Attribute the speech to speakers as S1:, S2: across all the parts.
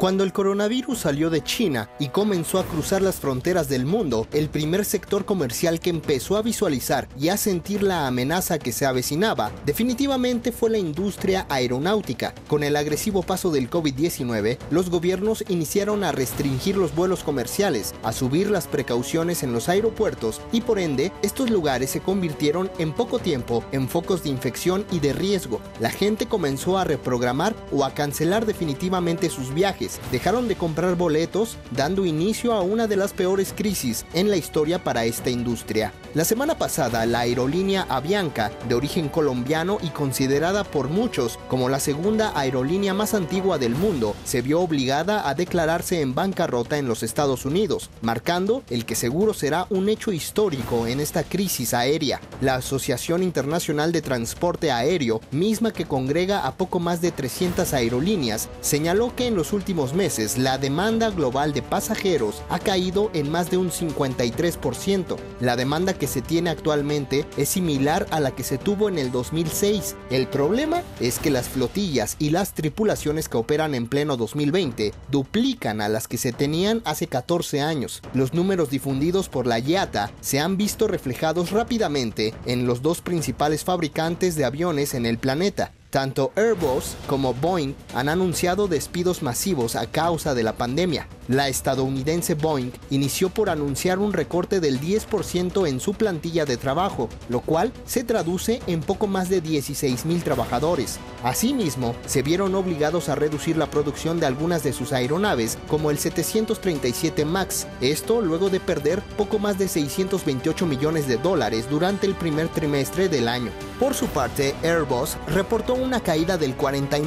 S1: Cuando el coronavirus salió de China y comenzó a cruzar las fronteras del mundo, el primer sector comercial que empezó a visualizar y a sentir la amenaza que se avecinaba definitivamente fue la industria aeronáutica. Con el agresivo paso del COVID-19, los gobiernos iniciaron a restringir los vuelos comerciales, a subir las precauciones en los aeropuertos y por ende, estos lugares se convirtieron en poco tiempo en focos de infección y de riesgo. La gente comenzó a reprogramar o a cancelar definitivamente sus viajes. Dejaron de comprar boletos, dando inicio a una de las peores crisis en la historia para esta industria. La semana pasada, la aerolínea Avianca, de origen colombiano y considerada por muchos como la segunda aerolínea más antigua del mundo, se vio obligada a declararse en bancarrota en los Estados Unidos, marcando el que seguro será un hecho histórico en esta crisis aérea. La Asociación Internacional de Transporte Aéreo, misma que congrega a poco más de 300 aerolíneas, señaló que en los últimos meses la demanda global de pasajeros ha caído en más de un 53%. La demanda que se tiene actualmente es similar a la que se tuvo en el 2006. El problema es que las flotillas y las tripulaciones que operan en pleno 2020 duplican a las que se tenían hace 14 años. Los números difundidos por la IATA se han visto reflejados rápidamente en los dos principales fabricantes de aviones en el planeta. Tanto Airbus como Boeing han anunciado despidos masivos a causa de la pandemia. La estadounidense Boeing inició por anunciar un recorte del 10% en su plantilla de trabajo, lo cual se traduce en poco más de 16,000 trabajadores. Asimismo, se vieron obligados a reducir la producción de algunas de sus aeronaves, como el 737 MAX, esto luego de perder poco más de $628 millones durante el primer trimestre del año. Por su parte, Airbus reportó una caída del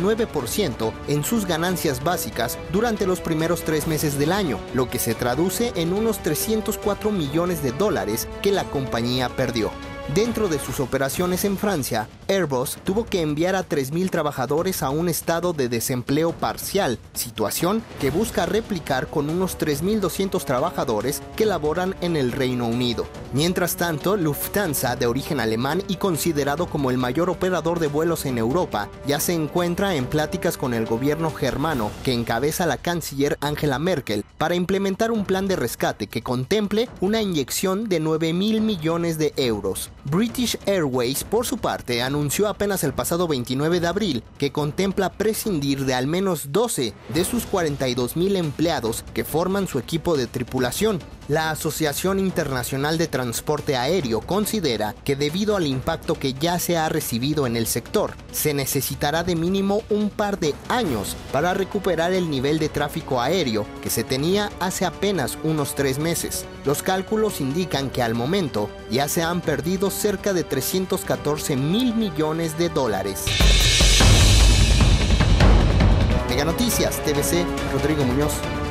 S1: 49% en sus ganancias básicas durante los primeros 3 meses del año, lo que se traduce en unos $304 millones que la compañía perdió. Dentro de sus operaciones en Francia, Airbus tuvo que enviar a 3,000 trabajadores a un estado de desempleo parcial, situación que busca replicar con unos 3,200 trabajadores que laboran en el Reino Unido. Mientras tanto, Lufthansa, de origen alemán y considerado como el mayor operador de vuelos en Europa, ya se encuentra en pláticas con el gobierno germano que encabeza la canciller Angela Merkel para implementar un plan de rescate que contemple una inyección de 9,000 millones de euros. British Airways, por su parte, anunció apenas el pasado 29 de abril que contempla prescindir de al menos 12 de sus 42,000 empleados que forman su equipo de tripulación. La Asociación Internacional de Transporte Aéreo considera que debido al impacto que ya se ha recibido en el sector, se necesitará de mínimo un par de años para recuperar el nivel de tráfico aéreo que se tenía hace apenas unos 3 meses. Los cálculos indican que al momento ya se han perdido cerca de $314,000 millones. Mega Noticias, TVC, Rodrigo Muñoz.